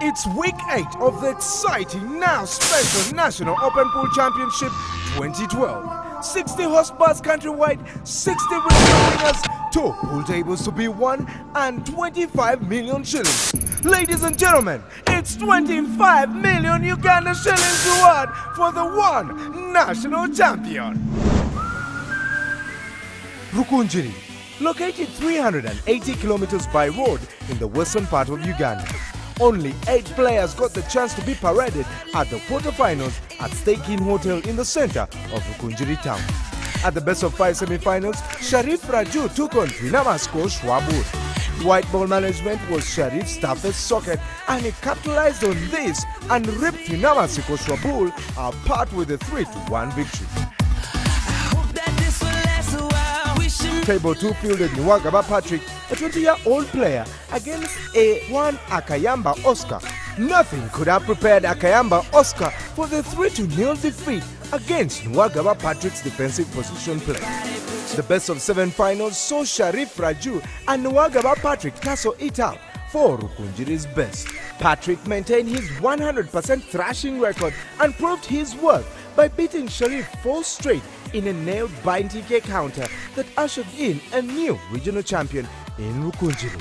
It's week 8 of the exciting Now Special National Open Pool Championship 2012. 60 horsebars countrywide, 60 regional winners, 2 pool tables to be won, and 25 million shillings. Ladies and gentlemen, it's 25 million Uganda shillings reward for the one national champion. Rukungiri, located 380 kilometers by road in the western part of Uganda. Only 8 players got the chance to be paraded at the quarterfinals at Stake Inn Hotel in the center of Rukungiri town. At the best of 5 semi-finals, Sharif Raju took on Twinama's Schwabur. White ball management was Sharif's toughest socket, and he capitalized on this and ripped Twinama's Schwabur apart with a 3-1 victory. Table 2 fielded Nwagaba Patrick, a 20-year-old player, against a one Akayamba Oscar. Nothing could have prepared Akayamba Oscar for the 3-0 defeat against Nwagaba Patrick's defensive position play. The best of 7 finals saw Sharif Raju and Nwagaba Patrick tussle it out for Rukungiri's best. Patrick maintained his 100% thrashing record and proved his worth by beating Sharif 4 straight in a nailed bind TK counter that ushered in a new regional champion in Rukungiri.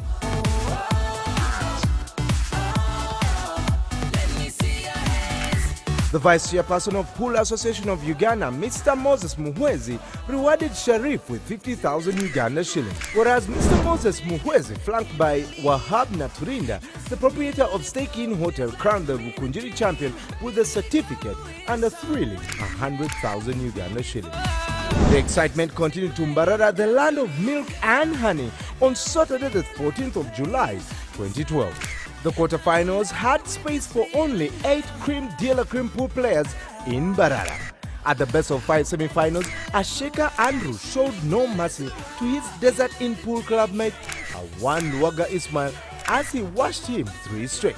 The Vice Chairperson of Pool Association of Uganda, Mr. Moses Muhwezi, rewarded Sharif with 50,000 Uganda shillings, whereas Mr. Moses Muhwezi, flanked by Wahab Naturinda, the proprietor of Stake Inn Hotel, crowned the Rukungiri champion with a certificate and a thrilling 100,000 Uganda shillings. The excitement continued to Mbarara, the land of milk and honey, on Saturday the 14th of July 2012. The quarterfinals had space for only 8 cream dealer cream pool players in Mbarara. At the best of 5 semi-finals, Asheka Andrew showed no mercy to his Desert Inn Pool club mate, Awan Luaga Ismail, as he washed him 3 straight.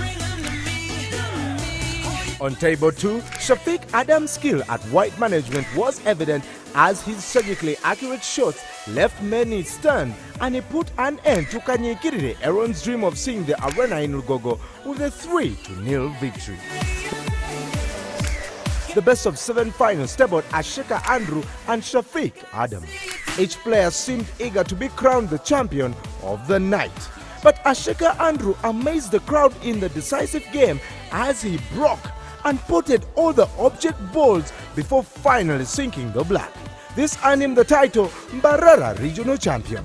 On table 2, Shafiq Adam's skill at white management was evident as his surgically accurate shots left many stunned, and he put an end to Kanyekirire Aaron's dream of seeing the arena in Rugogo with a 3-0 victory. The best of 7 finals tabled Asheka Andrew and Shafiq Adam. Each player seemed eager to be crowned the champion of the night. But Asheka Andrew amazed the crowd in the decisive game as he broke and potted all the object balls before finally sinking the black. This earned him the title Mbarara Regional Champion.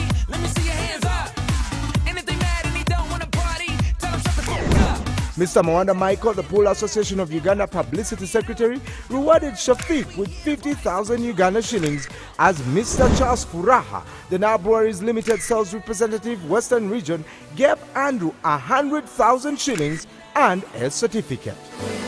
Mr. Mwanda Michael, the Pool Association of Uganda Publicity Secretary, rewarded Shafiq with 50,000 Uganda shillings, as Mr. Charles Furaha, the Nile Breweries Limited Sales Representative Western Region, gave Andrew 100,000 shillings and a certificate.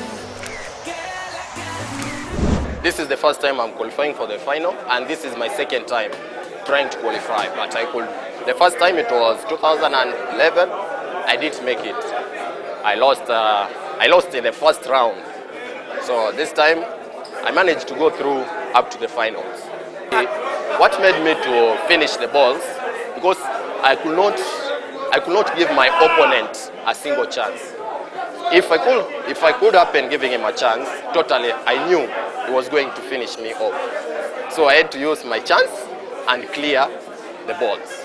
This is the first time I'm qualifying for the final, and this is my second time trying to qualify. But the first time it was 2011, I didn't make it. I lost in the first round. So this time I managed to go through up to the finals. What made me to finish the balls, because I could not give my opponent a single chance. If I could have been giving him a chance, totally, I knew he was going to finish me off. So I had to use my chance and clear the balls.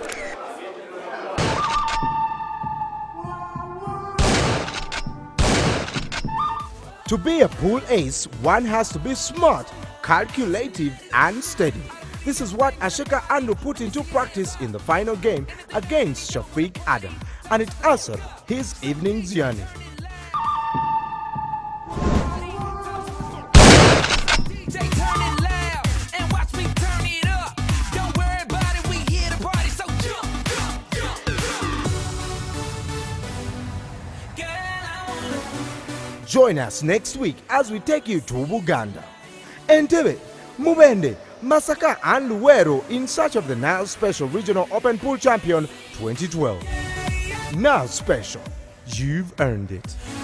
To be a pool ace, one has to be smart, calculative, and steady. This is what Asheka Andrew put into practice in the final game against Shafiq Adam, and it answered his evening's journey. Join us next week as we take you to Buganda, Entebbe, Mubende, Masaka and Luwero in search of the Nile Special Regional Open Pool Champion 2012. Nile Special, you've earned it.